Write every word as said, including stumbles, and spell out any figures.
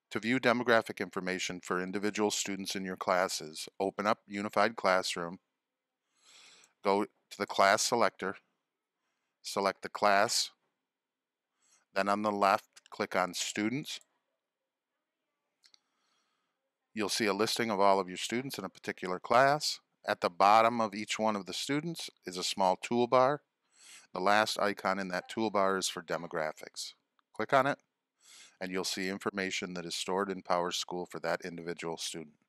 To view demographic information for individual students in your classes, open up Unified Classroom, go to the class selector, select the class, then on the left click on Students. You'll see a listing of all of your students in a particular class. At the bottom of each one of the students is a small toolbar. The last icon in that toolbar is for demographics. Click on it and you'll see information that is stored in PowerSchool for that individual student.